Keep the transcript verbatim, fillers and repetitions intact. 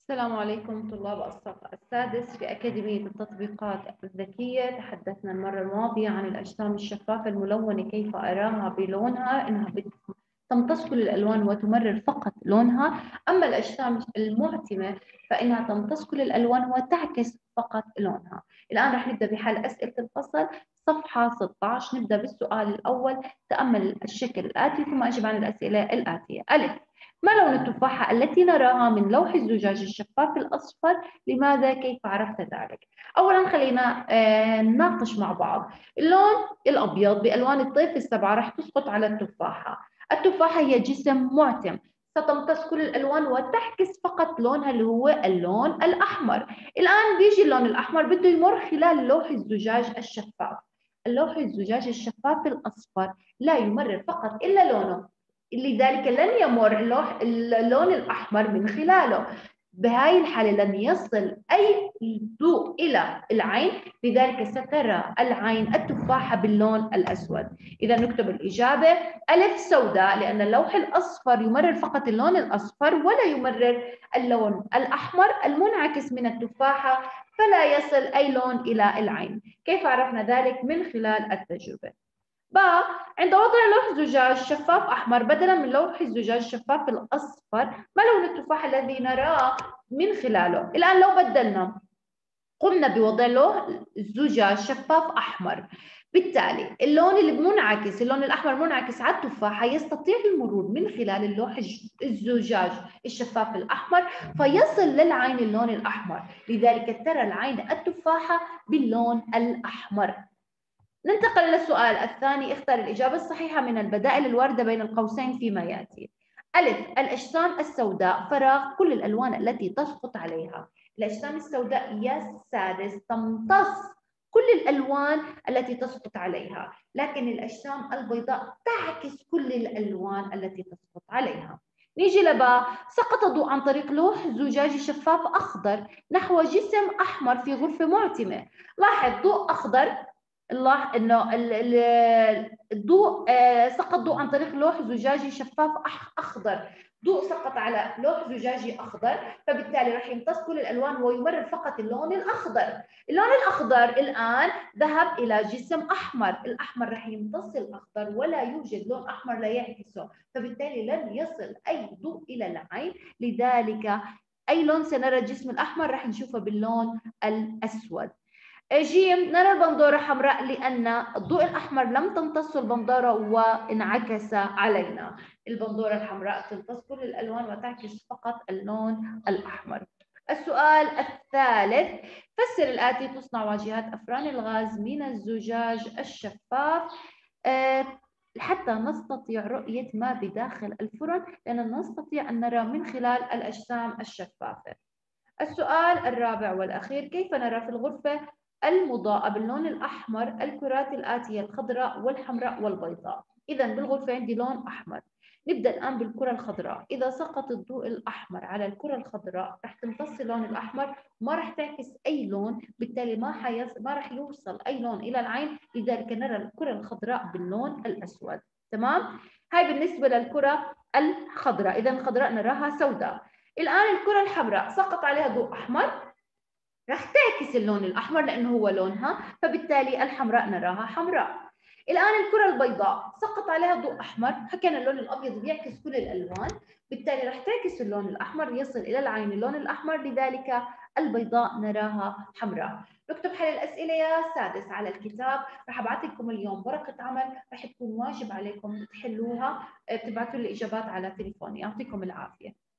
السلام عليكم طلاب الصف السادس في أكاديمية التطبيقات الذكية. تحدثنا المرة الماضية عن الأجسام الشفافة الملونة، كيف أراها بلونها إنها تمتص كل الألوان وتمرر فقط لونها، أما الأجسام المعتمة فإنها تمتص كل الألوان وتعكس فقط لونها. الآن رح نبدأ بحل أسئلة الفصل صفحة ستة عشر. نبدأ بالسؤال الأول. تأمل الشكل الآتي ثم أجب عن الأسئلة الآتية. ألف: ما لون التفاحة التي نراها من لوح الزجاج الشفاف الأصفر؟ لماذا؟ كيف عرفت ذلك؟ أولاً خلينا آه نناقش مع بعض. اللون الأبيض بألوان الطيف السبعة راح تسقط على التفاحة. التفاحة هي جسم معتم، ستمتص كل الألوان وتعكس فقط لونها اللي هو اللون الأحمر. الآن بيجي اللون الأحمر بده يمر خلال لوح الزجاج الشفاف. اللوح الزجاج الشفاف الأصفر لا يمرر فقط إلا لونه، لذلك لن يمر اللون الأحمر من خلاله. بهاي الحالة لن يصل أي ضوء إلى العين، لذلك سترى العين التفاحة باللون الأسود. إذا نكتب الإجابة ألف سوداء، لأن اللوح الأصفر يمرر فقط اللون الأصفر ولا يمرر اللون الأحمر المنعكس من التفاحة، فلا يصل أي لون إلى العين. كيف عرفنا ذلك؟ من خلال التجربة. باء: عند وضع لوح زجاج شفاف أحمر بدلاً من لوح الزجاج الشفاف الأصفر، ما لون التفاح الذي نراه من خلاله؟ الآن لو بدلنا قمنا بوضع لوح زجاج شفاف أحمر، بالتالي اللون اللي منعكس، اللون الأحمر منعكس على التفاحة، يستطيع المرور من خلال اللوح الزجاج الشفاف الأحمر فيصل للعين اللون الأحمر، لذلك ترى العين التفاحة باللون الأحمر. ننتقل إلى السؤال الثاني. اختر الإجابة الصحيحة من البدائل الواردة بين القوسين فيما يأتي. ألف: الأجسام السوداء فراغ، كل الألوان التي تسقط عليها. الأجسام السوداء يا سادس تمتص كل الألوان التي تسقط عليها، لكن الأجسام البيضاء تعكس كل الألوان التي تسقط عليها. نيجي لباء: سقط الضوء عن طريق لوح زجاجي شفاف أخضر نحو جسم أحمر في غرفة معتمة. لاحظ ضوء أخضر، نلاحظ انه الضوء سقط ضوء عن طريق لوح زجاجي شفاف اخضر، ضوء سقط على لوح زجاجي اخضر، فبالتالي راح يمتص كل الالوان ويمرر فقط اللون الاخضر. اللون الاخضر الان ذهب الى جسم احمر، الاحمر راح يمتص الاخضر ولا يوجد لون احمر لا يعكسه، فبالتالي لن يصل اي ضوء الى العين، لذلك اي لون سنرى الجسم الاحمر راح نشوفه باللون الاسود. جيم: نرى البندورة حمراء لأن الضوء الأحمر لم تمتص البندورة وانعكس علينا. البندورة الحمراء تمتص كل الألوان وتعكس فقط اللون الأحمر. السؤال الثالث: فسر الآتي. تصنع واجهات أفران الغاز من الزجاج الشفاف أه حتى نستطيع رؤية ما بداخل الفرن، لأننا نستطيع أن نرى من خلال الأجسام الشفافة. السؤال الرابع والأخير: كيف نرى في الغرفة المضاءة باللون الأحمر الكرات الآتية الخضراء والحمراء والبيضاء؟ إذا بالغرفة عندي لون أحمر. نبدأ الآن بالكرة الخضراء. إذا سقط الضوء الأحمر على الكرة الخضراء رح تمتص اللون الأحمر، ما رح تعكس أي لون، بالتالي ما حيص... ما رح يوصل أي لون إلى العين، لذلك نرى الكرة الخضراء باللون الأسود. تمام؟ هاي بالنسبة للكرة الخضراء. إذا الخضراء نراها سوداء. الآن الكرة الحمراء سقط عليها ضوء أحمر، رح تعكس اللون الأحمر لأنه هو لونها، فبالتالي الحمراء نراها حمراء. الآن الكرة البيضاء سقط عليها ضوء أحمر، حكينا اللون الأبيض بيعكس كل الألوان، بالتالي رح تعكس اللون الأحمر، يصل إلى العين اللون الأحمر، لذلك البيضاء نراها حمراء. نكتب حل الأسئلة يا سادس على الكتاب. رح أبعث لكم اليوم ورقة عمل رح تكون واجب عليكم تحلوها، تبعثوا لي الإجابات على تليفوني. يعطيكم العافية.